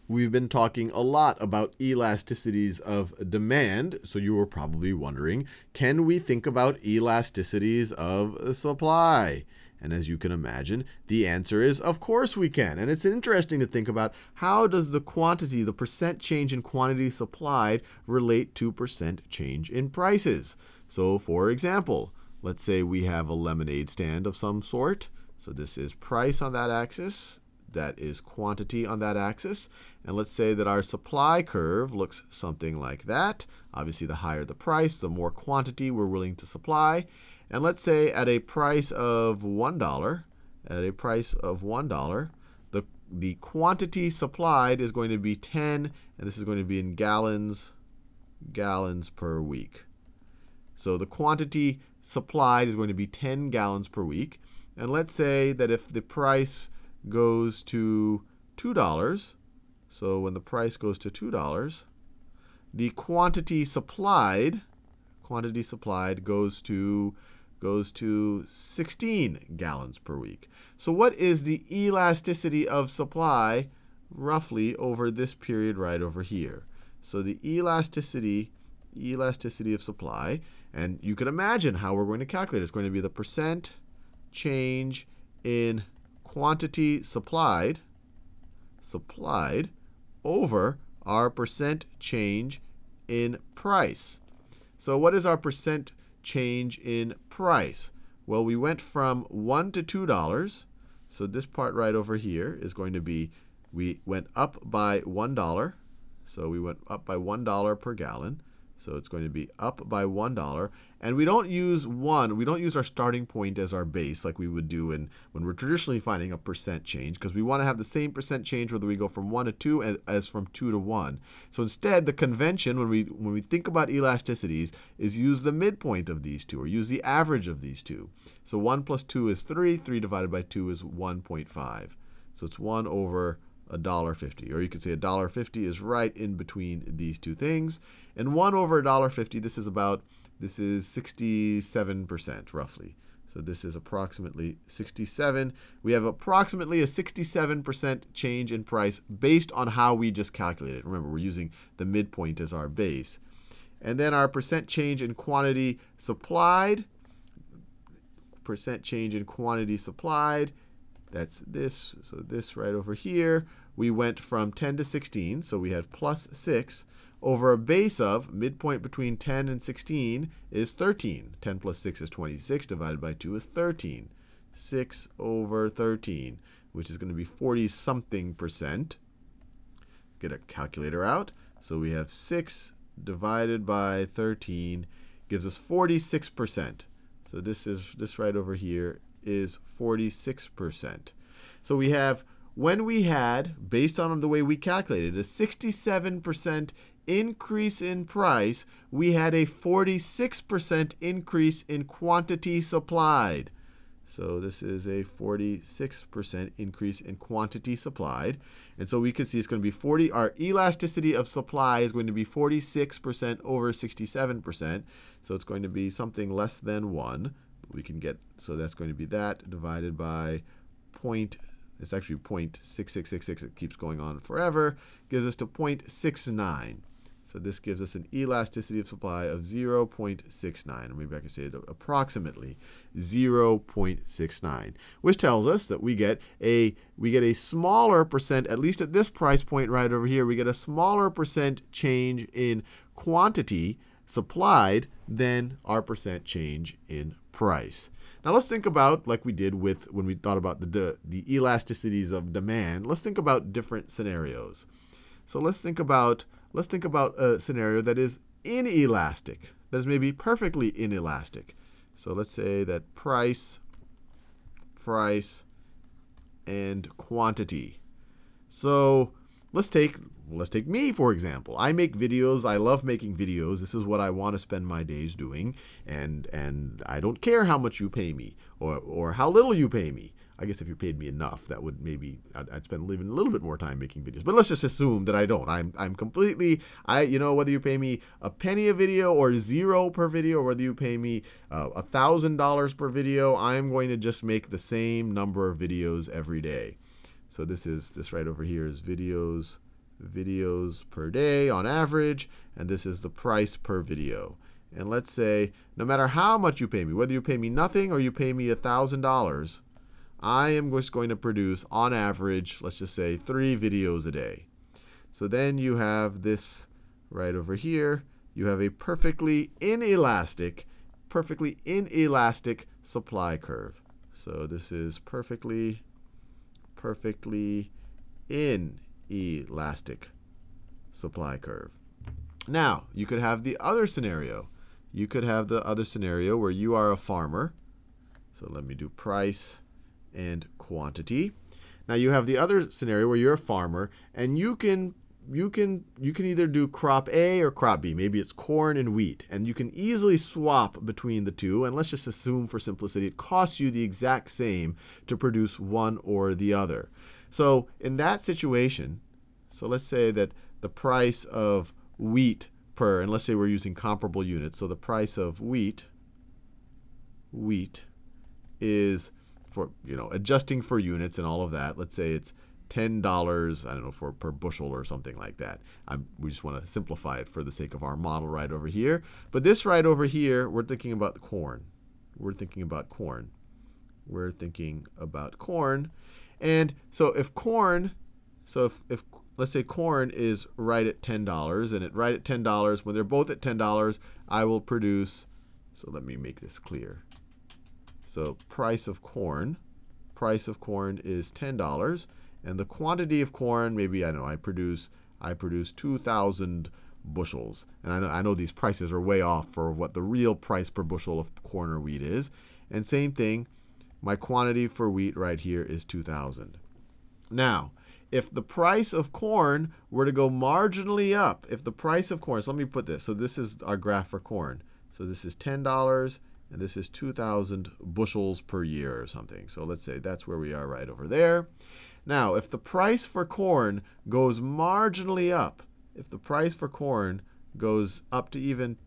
We've been talking a lot about elasticities of demand, so you were probably wondering, can we think about elasticities of supply? And as you can imagine, the answer is, of course we can. And it's interesting to think about, how does the quantity, the percent change in quantity supplied, relate to percent change in prices? So for example, let's say we have a lemonade stand of some sort. So this is price on that axis. That is quantity on that axis. And let's say that our supply curve looks something like that. Obviously, the higher the price, the more quantity we're willing to supply. And let's say at a price of $1, the quantity supplied is going to be 10, and this is going to be in gallons per week. So the quantity supplied is going to be 10 gallons per week. And let's say that if the price goes to $2, so when the price goes to $2, the quantity supplied goes to 16 gallons per week. So what is the elasticity of supply roughly over this period right over here? So the elasticity of supply, and you can imagine how we're going to calculate it. It's going to be the percent change in quantity supplied over our percent change in price. So what is our percent change in price? Well, we went from $1 to $2. So this part right over here is going to be, we went up by $1. So we went up by $1 per gallon. So it's going to be up by $1. And we don't use our starting point as our base like we would do when we're traditionally finding a percent change, because we want to have the same percent change whether we go from 1 to 2 as from 2 to 1. So instead, the convention when we think about elasticities is use the midpoint of these two, or use the average of these two. So 1 plus 2 is 3. 3 divided by 2 is 1.5. So it's 1 over $1.50. Or you could say $1.50 is right in between these two things. And 1 over $1.50, this is 67% roughly. So this is approximately 67. We have approximately a 67% change in price based on how we just calculated. Remember, we're using the midpoint as our base. And then our percent change in quantity supplied, that's this. So this right over here, we went from 10 to 16. So we had plus 6 over a base of, midpoint between 10 and 16 is 13. 10 plus 6 is 26. Divided by 2 is 13. 6 over 13, which is going to be 40-something%. Get a calculator out. So we have 6 divided by 13 gives us 46%. So this right over here is 46%. So we have, when we had, based on the way we calculated, a 67% increase in price, we had a 46% increase in quantity supplied. So this is a 46% increase in quantity supplied. And so we can see it's going to be our elasticity of supply is going to be 46% over 67%. So it's going to be something less than 1. We can get, so that's going to be that divided by it's actually 0.6666. It keeps going on forever. Gives us to 0.69. So this gives us an elasticity of supply of 0.69. Or maybe I can say it approximately 0.69, which tells us that we get a smaller percent, at least at this price point right over here, we get a smaller percent change in quantity supplied than our percent change in price. Now let's think about, like we did when we thought about the elasticities of demand, let's think about different scenarios. So let's think about a scenario that is inelastic, that is maybe perfectly inelastic. So let's say that price, and quantity. So let's take me, for example. I make videos. I love making videos. This is what I want to spend my days doing. And I don't care how much you pay me or how little you pay me. I guess if you paid me enough, that would maybe I'd spend even a little bit more time making videos. But let's just assume that I don't. I'm completely, whether you pay me a penny a video or 0 per video, or whether you pay me $1,000 per video, I'm going to just make the same number of videos every day. So this right over here is videos videos per day on average, and this is the price per video. And let's say, no matter how much you pay me, whether you pay me nothing or you pay me $1,000, I am just going to produce, on average, let's just say 3 videos a day. So then you have this right over here. You have a perfectly inelastic supply curve. So this is perfectly inelastic supply curve. Now, you could have the other scenario. You could have the other scenario where you are a farmer. So let me do price and quantity. Now you have the other scenario where you're a farmer, and you can either do crop A or crop B. Maybe it's corn and wheat, and you can easily swap between the two. And let's just assume for simplicity it costs you the exact same to produce one or the other. So in that situation, so let's say that the price of wheat per, and let's say we're using comparable units. So the price of wheat is, for, adjusting for units and all of that, let's say it's $10, I don't know, per bushel or something like that. We just want to simplify it for the sake of our model right over here. But this right over here, we're thinking about corn. Let's say corn is right at $10, and right at $10, when they're both at $10, I will produce, so let me make this clear. So price of corn is $10, and the quantity of corn, maybe, I don't know, I produce 2,000 bushels. And I know these prices are way off for what the real price per bushel of corn or wheat is. And same thing, my quantity for wheat right here is 2,000. Now, if the price of corn were to go marginally up, so let me put this. So this is our graph for corn. So this is $10, and this is 2,000 bushels per year or something. So let's say that's where we are right over there. Now, if the price for corn goes marginally up, if the price for corn goes up to even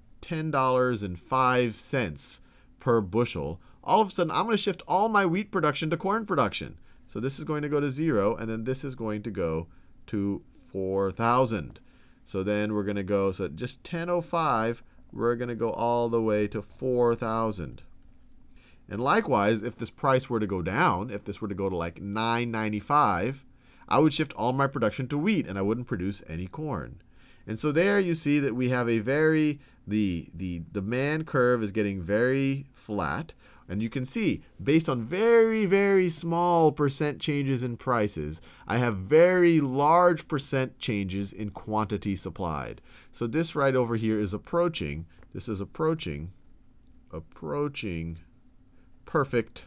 $10.05 per bushel, all of a sudden I'm going to shift all my wheat production to corn production. So this is going to go to 0, and then this is going to go to 4,000. So then we're going to go, so just 10.05, we're going to go all the way to 4,000. And likewise, if this price were to go down, if this were to go to like $9.95, I would shift all my production to wheat, and I wouldn't produce any corn. And so there you see that we have the demand curve is getting very flat. And you can see, based on very, very small percent changes in prices, I have very large percent changes in quantity supplied. So this right over here is approaching perfect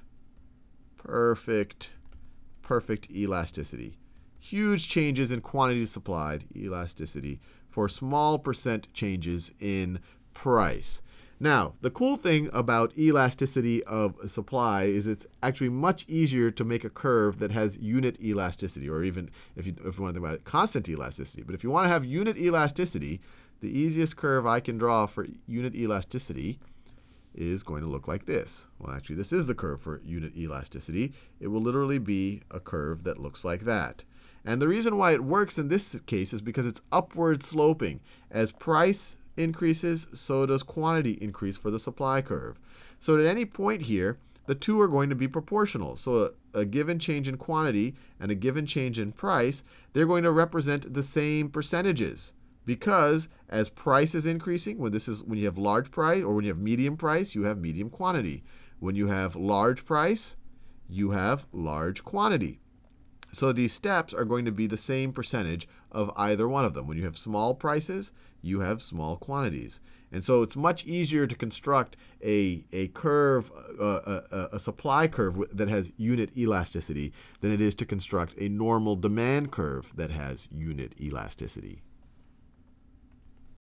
elasticity. Huge changes in quantity supplied, elasticity, for small percent changes in price. Now, the cool thing about elasticity of supply is it's actually much easier to make a curve that has unit elasticity, or even, if you want to think about it, constant elasticity. But if you want to have unit elasticity, the easiest curve I can draw for unit elasticity is going to look like this. Well, actually, this is the curve for unit elasticity. It will literally be a curve that looks like that. And the reason why it works in this case is because it's upward sloping. As price increases, so does quantity increase for the supply curve. So at any point here, the two are going to be proportional. So a given change in quantity and a given change in price, they're going to represent the same percentages. Because as price is increasing, when you have large price, or when you have medium price, you have medium quantity. When you have large price, you have large quantity. So these steps are going to be the same percentage of either one of them. When you have small prices, you have small quantities. And so it's much easier to construct a curve, a supply curve that has unit elasticity than it is to construct a normal demand curve that has unit elasticity.